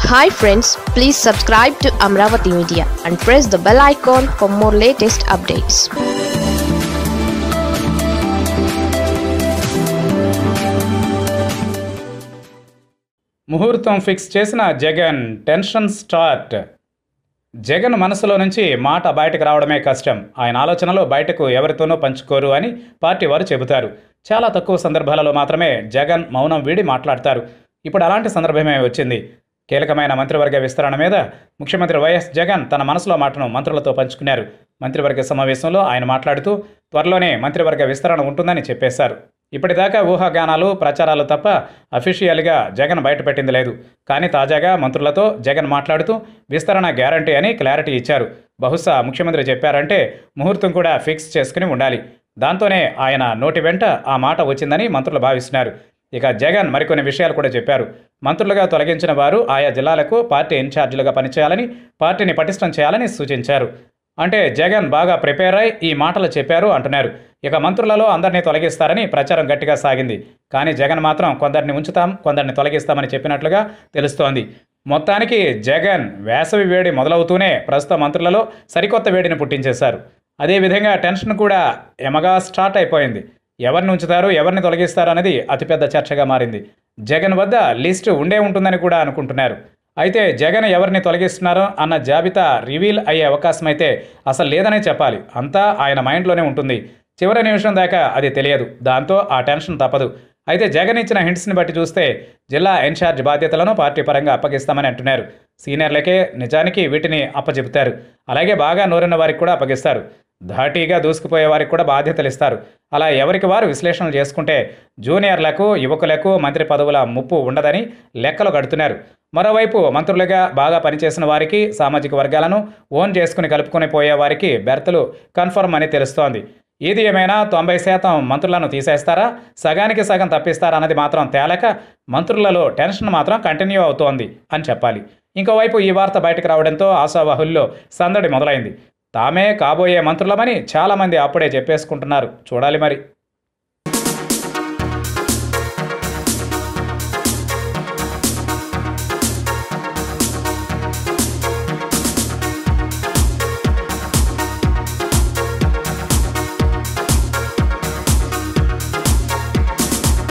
Hi friends, please subscribe to Amaravathi Media and press the bell icon for more latest updates. ముహూర్తం fix చేసిన Jagan tension start. Jagan మనసులో నుంచి మాట బయటకు రావడమే కష్టం. ఆయన ఆలోచనలు బయటకు ఎవరితోనూ పంచుకోరు అని పార్టీ వారు చెబుతారు. చాలా తక్కువ సందర్భాలలో మాత్రమే జగన్ మౌనం వీడి మాట్లాడతారు. ఇప్పుడు అలాంటి సందర్భమే వచ్చింది. కీలకమైన మంత్రివర్గ విస్తరణ మీద ముఖ్యమంత్రి వైఎస్ జగన్ తన మనసులో మాటను మంత్రులతో పంచుకున్నారు. మంత్రివర్గ సమావేశంలో ఆయన మాట్లాడుతూ త్వరలోనే మంత్రివర్గ విస్తరణ ఉంటుందని చెప్పేశారు. ఇప్పటిదాకా ఊహాగానాలు, ప్రచారాలు తప్ప అఫీషియల్గా జగన్ బయటపెట్టింది లేదు. కానీ తాజాగా మంత్రులతో జగన్ మాట్లాడుతూ విస్తరణ గ్యారంటీ అని క్లారిటీ ఇచ్చారు. బహుశా ముఖ్యమంత్రి చెప్పారంటే ముహూర్తం కూడా ఫిక్స్ చేసుకుని ఉండాలి. దాంతోనే ఆయన నోటి వెంట ఆ మాట వచ్చిందని మంత్రులు భావిస్తున్నారు. ఇక జగన్ మరికొన్ని విషయాలు కూడా చెప్పారు. మంత్రులుగా తొలగించిన వారు ఆయా జిల్లాలకు పార్టీ ఇన్ఛార్జీలుగా పనిచేయాలని, పార్టీని పటిష్టం చేయాలని సూచించారు. అంటే జగన్ బాగా ప్రిపేర్ అయి ఈ మాటలు చెప్పారు అంటున్నారు. ఇక మంత్రులలో అందరినీ తొలగిస్తారని ప్రచారం గట్టిగా సాగింది. కానీ జగన్ మాత్రం కొందరిని ఉంచుతాం, కొందరిని తొలగిస్తామని చెప్పినట్లుగా తెలుస్తోంది. మొత్తానికి జగన్ వేసవి వేడి మొదలవుతూనే ప్రస్తుత మంత్రులలో సరికొత్త వేడిని పుట్టించేశారు. అదేవిధంగా టెన్షన్ కూడా ఎమగా స్టార్ట్ అయిపోయింది. ఎవరిని ఉంచుతారు, ఎవరిని తొలగిస్తారు అనేది అతిపెద్ద చర్చగా మారింది. జగన్ వద్ద లిస్టు ఉండే ఉంటుందని కూడా అనుకుంటున్నారు. అయితే జగన్ ఎవరిని తొలగిస్తున్నారో అన్న జాబితా రివీల్ అయ్యే అవకాశం అయితే అసలు లేదనే చెప్పాలి. అంతా ఆయన మైండ్లోనే ఉంటుంది. చివరి నిమిషం దాకా అది తెలియదు. దాంతో ఆ టెన్షన్ తప్పదు. అయితే జగన్ ఇచ్చిన హింట్స్ని బట్టి చూస్తే జిల్లా ఇన్ఛార్జ్ బాధ్యతలను పార్టీ పరంగా అప్పగిస్తామని అంటున్నారు. సీనియర్లకే నిజానికి వీటిని అప్పచెబుతారు. అలాగే బాగా నోరిన వారికి కూడా అప్పగిస్తారు. ధాటీగా దూసుకుపోయే వారికి కూడా బాధ్యతలు ఇస్తారు. అలా ఎవరికి వారు విశ్లేషణలు చేసుకుంటే జూనియర్లకు, యువకులకు మంత్రి పదవుల ముప్పు ఉండదని లెక్కలు కడుతున్నారు. మరోవైపు మంత్రులుగా బాగా పనిచేసిన వారికి, సామాజిక వర్గాలను ఓన్ చేసుకుని కలుపుకొని పోయే వారికి బెర్తలు కన్ఫర్మ్ అని తెలుస్తోంది. ఏది ఏమైనా 90% మంత్రులను తీసేస్తారా, సగానికి సగం తప్పిస్తారా అన్నది మాత్రం తేలక మంత్రులలో టెన్షన్ మాత్రం కంటిన్యూ అవుతోంది అని చెప్పాలి. ఇంకోవైపు ఈ వార్త బయటకు రావడంతో ఆశావాహుల్లో సందడి మొదలైంది. తామే కాబోయే మంత్రులమని చాలామంది అప్పుడే చెప్పేసుకుంటున్నారు. చూడాలి మరి.